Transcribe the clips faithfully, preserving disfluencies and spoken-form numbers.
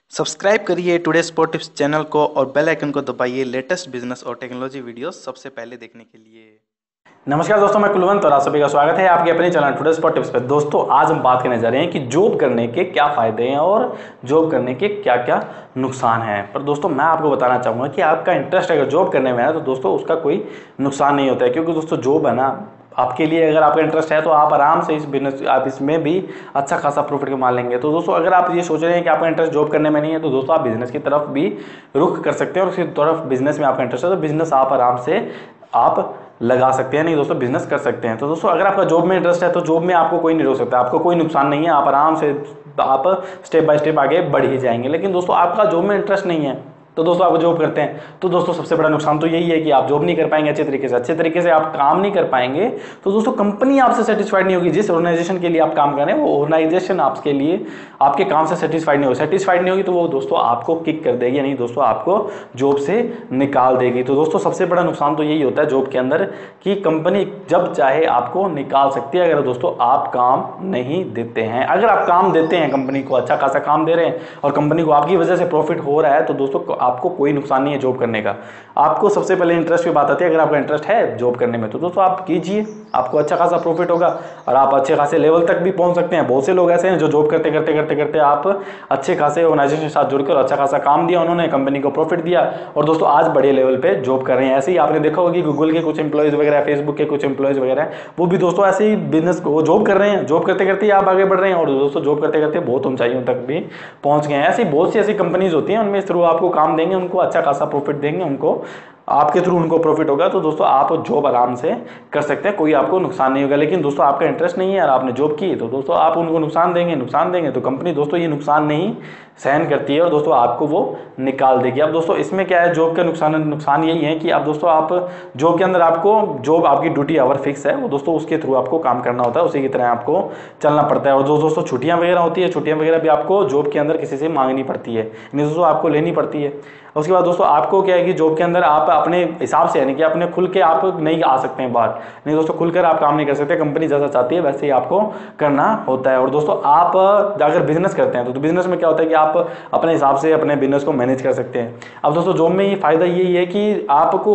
Subscribe करिए today sport tips channel को और बेल आइकन को दबाइए लेटेस्ट बिजनेस और टेक्नोलॉजी वीडियोस सबसे पहले देखने के लिए। नमस्कार दोस्तों, मैं कुलवंत और आप सभी का स्वागत है आपके अपने चैनल टुडे स्पोर्ट टिप्स पे। दोस्तों आज हम बात करने जा रहे हैं कि जॉब करने के क्या फायदे हैं और जॉब करने के क्या क्या नुकसान हैं। पर दोस्तों मैं आपको बताना चाहूँगा कि आपका इंटरेस्ट अगर जॉब करने में है तो दोस्तों उसका कोई नुकसान नहीं होता है, क्योंकि दोस्तों जॉब है ना आपके लिए, अगर आपका इंटरेस्ट है तो आप आराम से इस बिजनेस आप इसमें भी अच्छा खासा प्रॉफिट कमा लेंगे। तो दोस्तों अगर आप ये सोच रहे हैं कि आपका इंटरेस्ट जॉब करने में नहीं है तो दोस्तों आप बिजनेस की तरफ भी रुख कर सकते हैं, और उसकी तरफ बिजनेस में आपका इंटरेस्ट है तो बिजनेस आप आराम से आप लगा सकते हैं, नहीं दोस्तों बिजनेस कर सकते हैं। तो दोस्तों अगर आपका जॉब में इंटरेस्ट है तो जॉब में आपको कोई नहीं रोक सकता, आपको कोई नुकसान नहीं है, आप आराम से आप स्टेप बाय स्टेप आगे बढ़ ही जाएंगे। लेकिन दोस्तों आपका जॉब में इंटरेस्ट नहीं है तो दोस्तों आप जॉब करते हैं तो दोस्तों सबसे बड़ा नुकसान तो यही है कि आप जॉब नहीं कर पाएंगे अच्छे तरीके से, अच्छे तरीके से आप काम नहीं कर पाएंगे तो दोस्तों कंपनी आपसे सेटिस्फाइड नहीं होगी। जिस ऑर्गेनाइजेशन के लिए आप काम कर रहे हैं वो ऑर्गेनाइजेशन आपके लिए आपके काम से सेटिस्फाइड नहीं होगी, सेटिस्फाइड नहीं होगी तो वो दोस्तों आपको किक कर देगी, नहीं दोस्तों आपको जॉब से निकाल देगी। तो दोस्तों सबसे बड़ा नुकसान तो यही होता है जॉब के अंदर कि कंपनी जब चाहे आपको निकाल सकती है अगर दोस्तों आप काम नहीं देते हैं। अगर आप काम देते हैं, कंपनी को अच्छा खासा काम दे रहे हैं और कंपनी को आपकी वजह से प्रॉफिट हो रहा है तो दोस्तों आपको कोई नुकसान नहीं है जॉब करने का। आपको सबसे पहले इंटरेस्ट की बात आती है, अगर आपका इंटरेस्ट है जॉब करने में तो दोस्तों आप कीजिए, आपको अच्छा खासा प्रॉफिट होगा और आप अच्छे खासे लेवल तक भी पहुंच सकते हैं। बहुत से लोग ऐसे हैं जो जॉब करते करते करते करते आप अच्छे खासे ऑर्गेनाइजेशन के साथ जुड़कर अच्छा खासा काम दिया, उन्होंने कंपनी को प्रॉफिट दिया और दोस्तों आज बड़े लेवल पे जॉब कर रहे हैं। ऐसे ही आपने देखा होगा कि गूगल के कुछ एम्प्लॉयज वगैरह, फेसबुक के कुछ एम्प्लॉयज वगैरह वो भी दोस्तों ऐसे ही बिजनेस को जॉब कर रहे हैं, जॉब करते करते आप आगे बढ़ रहे हैं और दोस्तों जॉब करते करते बहुत ऊंचाइयों तक भी पहुंच गए हैं। ऐसी बहुत सी ऐसी कंपनीज होती हैं, उनमें थ्रू आपको काम देंगे, उनको अच्छा खासा प्रॉफिट देंगे, उनको आपके थ्रू उनको प्रॉफिट होगा तो दोस्तों आप जॉब आराम से कर सकते हैं, कोई आपको नुकसान नहीं होगा। लेकिन दोस्तों आपका इंटरेस्ट नहीं है और आपने जॉब की तो दोस्तों आप उनको नुकसान देंगे नुकसान देंगे तो कंपनी दोस्तों ये नुकसान नहीं सहन करती है और दोस्तों आपको वो निकाल देगी। अब दोस्तों इसमें क्या है, जॉब का नुकसान नुकसान यही है कि अब दोस्तों आप जॉब के अंदर आपको जॉब आपकी ड्यूटी आवर फिक्स है, वो दोस्तों उसके थ्रू आपको काम करना होता है, उसी की तरह आपको चलना पड़ता है। और जो दोस्तों छुट्टियां वगैरह होती है, छुट्टियां वगैरह भी आपको जॉब के अंदर किसी से मांगनी पड़ती है, नहीं दोस्तों आपको लेनी पड़ती है। उसके बाद दोस्तों आपको क्या है कि जॉब के अंदर आप अपने हिसाब से यानी कि अपने खुल के आप नहीं आ सकते हैं बाहर, नहीं दोस्तों खुलकर आप काम नहीं कर सकते, कंपनी जैसा चाहती है वैसे ही आपको करना होता है। और दोस्तों आप अगर बिजनेस करते हैं तो, तो बिजनेस में क्या होता है कि आप अपने हिसाब से अपने बिजनेस को मैनेज कर सकते हैं। अब दोस्तों जॉब में ये फायदा यही है कि आपको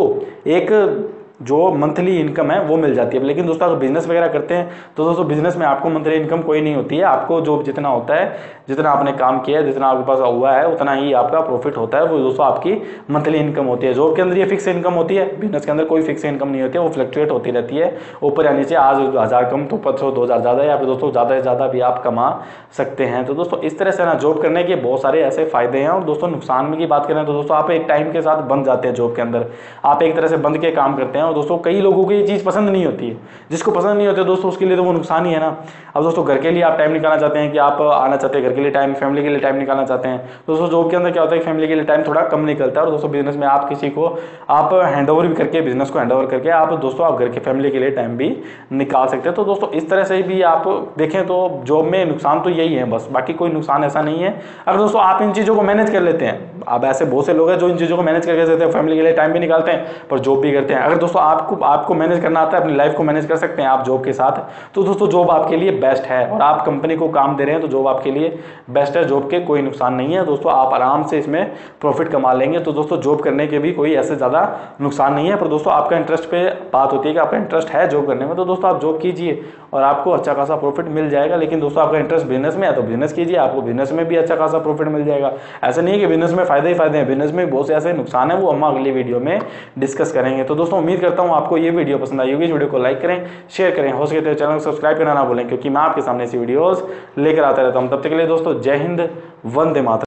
एक जो मंथली इनकम है वो मिल जाती है। लेकिन दोस्तों अगर बिजनेस वगैरह करते हैं तो दोस्तों बिजनेस में आपको मंथली इनकम कोई नहीं होती है, आपको जो जितना होता है, जितना आपने काम किया है, जितना आपके पास हुआ है उतना ही आपका प्रॉफिट होता है, वो दोस्तों आपकी मंथली इनकम होती है। जॉब के अंदर ये फिक्स इनकम होती है, बिजनेस के अंदर कोई फिक्स इनकम नहीं होती है, वो फ्लक्चुएट होती रहती है ऊपर या नीचे, आज हज़ार कम तो पचास दो हज़ार ज़्यादा या फिर दोस्तों ज़्यादा से ज़्यादा भी आप कमा सकते हैं। तो दोस्तों इस तरह से ना जॉब करने के बहुत सारे ऐसे फायदे हैं। और दोस्तों नुकसान में की बात करें तो दोस्तों आप एक टाइम के साथ बंध जाते हैं जॉब के अंदर, आप एक तरह से बंध के काम करते हैं और दोस्तों कई लोगों को ये चीज़ पसंद नहीं होती है, जिसको पसंद नहीं होती है दोस्तों उसके लिए तो वो नुकसान ही है ना। अब दोस्तों घर के लिए आप टाइम निकालना चाहते हैं कि आप आना चाहते हैं घर के लिए टाइम, फैमिली के लिए टाइम निकालना चाहते हैं, दोस्तों जॉब के अंदर क्या होता है कि फैमिली के लिए टाइम थोड़ा कम निकलता है और दोस्तों बिजनेस में आप किसी को आप हैंड ओवर भी करके, बिजनेस को हैंड ओवर करके आप दोस्तों आप घर के फैमिली के लिए टाइम भी निकाल सकते हैं। तो दोस्तों इस तरह से भी आप देखें तो जॉब में नुकसान तो यही है बस, बाकी कोई नुकसान ऐसा नहीं है अगर दोस्तों आप इन चीज़ों को मैनेज कर लेते हैं। अब ऐसे बहुत से लोग हैं जो इन चीज़ों को मैनेज करके देते हैं, फैमिली के लिए टाइम भी निकालते हैं पर जॉब भी करते हैं। अगर दोस्तों आपको आपको मैनेज करना आता है, अपनी लाइफ को मैनेज कर सकते हैं आप जॉब के साथ, तो दोस्तों जॉब आपके लिए बेस्ट है और आप कंपनी को काम दे रहे हैं तो जॉब आपके लिए बेस्ट है, जॉब के कोई नुकसान नहीं है दोस्तों, आप आराम से इसमें प्रॉफिट कमा लेंगे। तो दोस्तों जॉब करने के भी कोई ऐसे ज़्यादा नुकसान नहीं है। पर दोस्तों आपका इंटरेस्ट पे बात होती है कि आपका इंटरेस्ट है जॉब करने में तो दोस्तों आप जॉब कीजिए और आपको अच्छा खासा प्रॉफिट मिल जाएगा। लेकिन दोस्तों आपका इंटरेस्ट बिजनेस में है तो बिजनेस कीजिए, आपको बिजनेस में भी अच्छा खासा प्रॉफिट मिल जाएगा। ऐसा नहीं है कि बिजनेस में फायदे ही फायदे हैं, बिजनेस में बहुत से ऐसे नुकसान है, वो हम अगली वीडियो में डिस्कस करेंगे। तो दोस्तों उम्मीद करता हूँ आपको ये वीडियो पसंद आई होगी। इस वीडियो को लाइक करें, शेयर करें, हो सके तो चैनल को सब्सक्राइब करना ना भूलें, क्योंकि मैं आपके सामने ऐसी वीडियोस लेकर आता रहता हूँ। तब तक के लिए दोस्तों जय हिंद, वंदे मातरम।